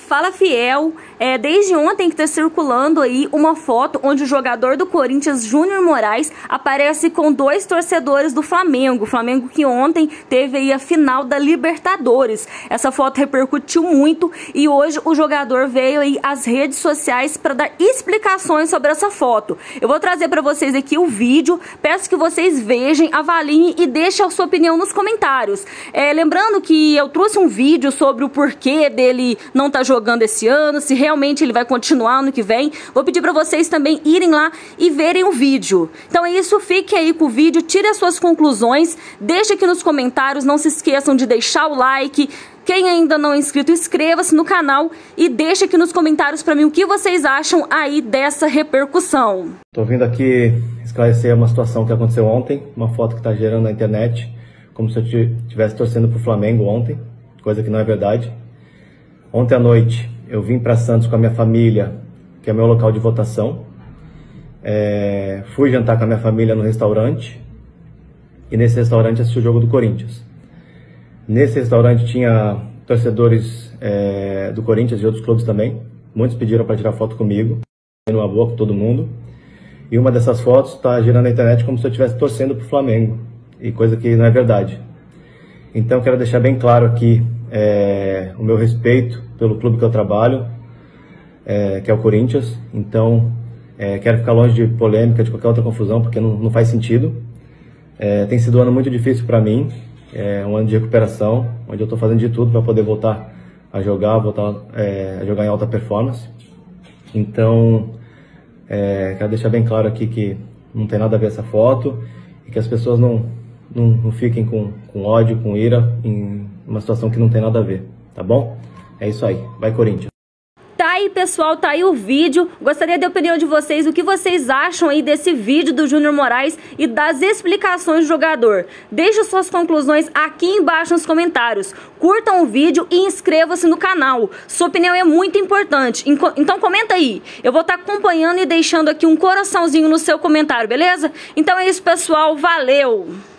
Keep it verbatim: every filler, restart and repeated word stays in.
Fala Fiel, é, desde ontem que está circulando aí uma foto onde o jogador do Corinthians, Júnior Moraes, aparece com dois torcedores do Flamengo. O Flamengo que ontem teve aí a final da Libertadores. Essa foto repercutiu muito e hoje o jogador veio aí às redes sociais para dar explicações sobre essa foto. Eu vou trazer para vocês aqui o vídeo, peço que vocês vejam, avaliem e deixem a sua opinião nos comentários. É, lembrando que eu trouxe um vídeo sobre o porquê dele não estar jogando jogando esse ano, se realmente ele vai continuar ano que vem. Vou pedir para vocês também irem lá e verem o vídeo. Então é isso, fiquem aí com o vídeo, tirem as suas conclusões, deixem aqui nos comentários, não se esqueçam de deixar o like. Quem ainda não é inscrito, inscreva-se no canal e deixe aqui nos comentários para mim o que vocês acham aí dessa repercussão. Tô vindo aqui esclarecer uma situação que aconteceu ontem, uma foto que tá gerando na internet, como se eu estivesse torcendo pro Flamengo ontem, coisa que não é verdade. Ontem à noite eu vim para Santos com a minha família, que é meu local de votação. É, fui jantar com a minha família no restaurante e nesse restaurante assisti o jogo do Corinthians. Nesse restaurante tinha torcedores é, do Corinthians e outros clubes também. Muitos pediram para tirar foto comigo, numa boa com todo mundo. E uma dessas fotos está girando na internet como se eu estivesse torcendo para o Flamengo, e coisa que não é verdade. Então quero deixar bem claro aqui É, o meu respeito pelo clube que eu trabalho, é, que é o Corinthians. Então é, quero ficar longe de polêmica, de qualquer outra confusão, porque não, não faz sentido. É, tem sido um ano muito difícil para mim, é um ano de recuperação, onde eu estou fazendo de tudo para poder voltar a jogar, voltar é, a jogar em alta performance. Então é, quero deixar bem claro aqui que não tem nada a ver essa foto e que as pessoas não, não, não fiquem com, com ódio, com ira em uma situação que não tem nada a ver, tá bom? É isso aí, vai Corinthians! Tá aí, pessoal, tá aí o vídeo. Gostaria da opinião de vocês, o que vocês acham aí desse vídeo do Júnior Moraes e das explicações do jogador. Deixe suas conclusões aqui embaixo nos comentários. Curtam o vídeo e inscrevam-se no canal. Sua opinião é muito importante, então comenta aí. Eu vou estar acompanhando e deixando aqui um coraçãozinho no seu comentário, beleza? Então é isso, pessoal, valeu!